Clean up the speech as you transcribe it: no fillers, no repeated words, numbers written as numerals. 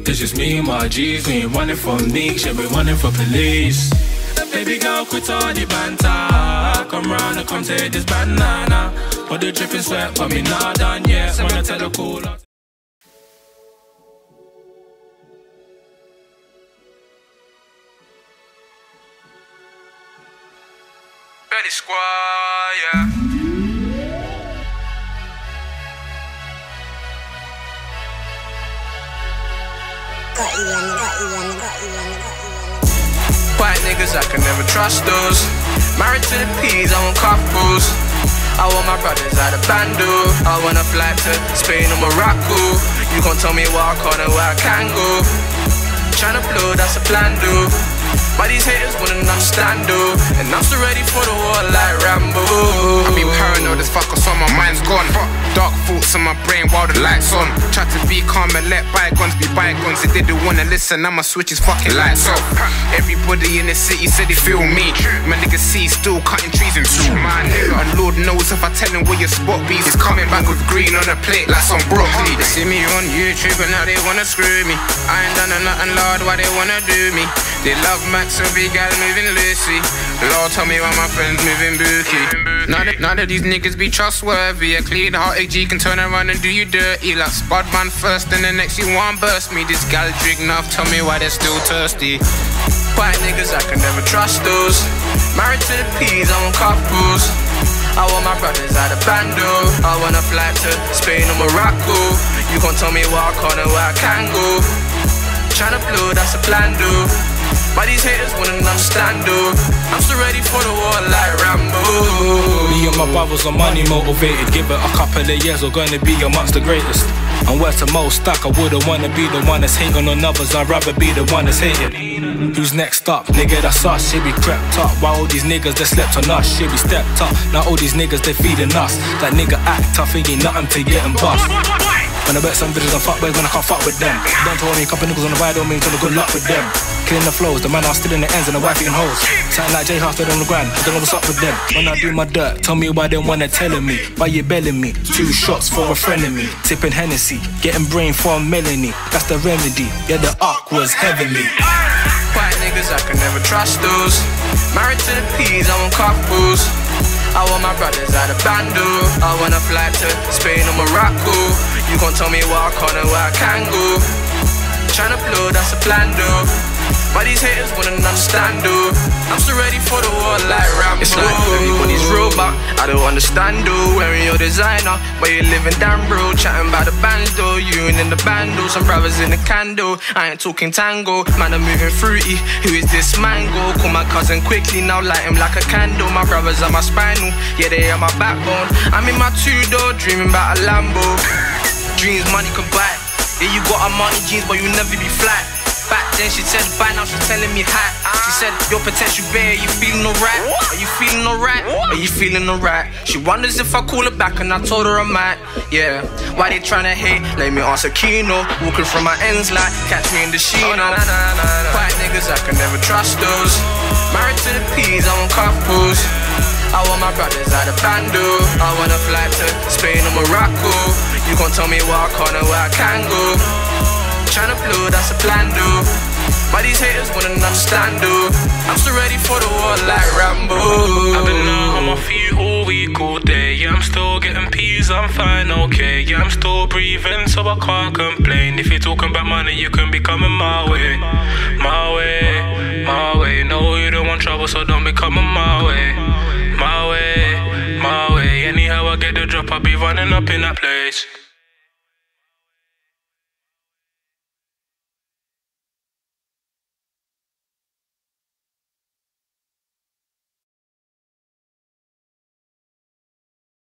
Cause just me and my G's, we ain't running from leaks, yeah, we running for police. Baby girl, quit all the banter. Come round and come take this banana. Put the dripping sweat, but me not done yet. Wanna tell her cool. Betty Squad, yeah. White niggas, I can never trust those. Married to the P's, I want couples. I want my brothers out of Bando. I wanna fly to Spain or Morocco. You gon' tell me where I can't and where I can go. Tryna blow, that's a plan, dude. But these haters wouldn't understand, dude. And I'm still ready for the war like Rambo. I be paranoid as fuck, so my mind's gone. Dark thoughts in my brain while the lights on. Try to be calm and let bygones be bygones. If they didn't wanna listen, I'ma switch his fucking lights off. Everybody in the city said they feel me. My niggas see still cutting trees in two. And Lord knows if I tell him where your spot be, he's coming back with green on a plate like some broccoli. They see me on YouTube and now they wanna screw me. I ain't done nothing, Lord, why they wanna do me? They love Max, so big gal moving loosey. Lord, tell me why my friends moving bookie. None of these niggas be trustworthy. A clean-hearted G can turn around and do you dirty. Like spud man first, and the next you want burst me. This gal drink enough, tell me why they're still thirsty. White niggas, I can never trust those. Married to the P's, I want couples. I want my brothers out of Bando. I wanna fly to Spain or Morocco. You gon' tell me where I can't and where I can go. Tryna blow, that's a plan, dude. But these haters wouldn't understand, dude. I'm still ready for the war like Rambo. Me and my brothers are money motivated. Give it a couple of years, we're gonna be amongst the greatest. And where's the most stuck? I wouldn't wanna be the one that's hating on others. I'd rather be the one that's hated. Who's next up? Nigga, that's us. Shit be crept up. While all these niggas they slept on us, shit be stepped up. Now all these niggas they feeding us. That nigga act tough, he ain't nothing to getting bust. When I bet some bitches on fuckboys when I can't fuck with them. Don't tell me a couple niggas on the ride don't mean tell good luck with them. Killing the flows, the man are still in the ends and the wife eating hoes. Sound like J House stood on the ground, I don't know what's up with them. When I do my dirt, tell me why they wanna telling me. Why you belling me? 2 shots for a friend of me. Tipping Hennessy, getting brain from Melanie. That's the remedy, yeah the arc was heavenly. White niggas, I can never trust those. Married to the P's, I want couples. I want my brothers out of Bando. I wanna fly to Spain or Morocco. You gon' tell me where I can't and where I can go. Tryna blow, that's a plan, dude. But these haters wouldn't understand, dude. I'm still ready for the war like Rambo. It's like everybody's robot, I don't understand, dude. Wearing your designer, but you living down, bro. Chatting about the bando, you ain't in the bando. Some brothers in the candle, I ain't talking tango. Man, I'm moving fruity, who is this mango? Call my cousin quickly, now light him like a candle. My brothers are my spinal, yeah they are my backbone. I'm in my 2-door, dreaming about a Lambo. Dreams money can buy. Yeah, you got a money jeans, but you'll never be flat. Back then she said bye, now she's telling me hi. She said your potential bare, you feeling alright? Are you feeling alright? Are you feeling alright? She wonders if I call her back and I told her I might. Yeah, why they tryna hate? Let me answer Kino. Walking from my ends like catch me in the Shino. White niggas, I can never trust those. Married to the P's, I want couples. I want my brothers out of Bando. I wanna fly to Spain or Morocco. You gon' tell me where I can't and where I can go. Tryna blow, that's a plan, dude. But these haters wouldn't understand, dude. I'm still ready for the war like Rambo. I've been out on my feet all week, all day. Yeah, I'm still getting peas, I'm fine, okay. Yeah, I'm still breathing, so I can't complain. If you're talking about money, you can be coming my way. My way, my way. No, you don't want trouble, so don't be coming my way. My way, my way. Anyhow I get the drop, I'll be running up in that place.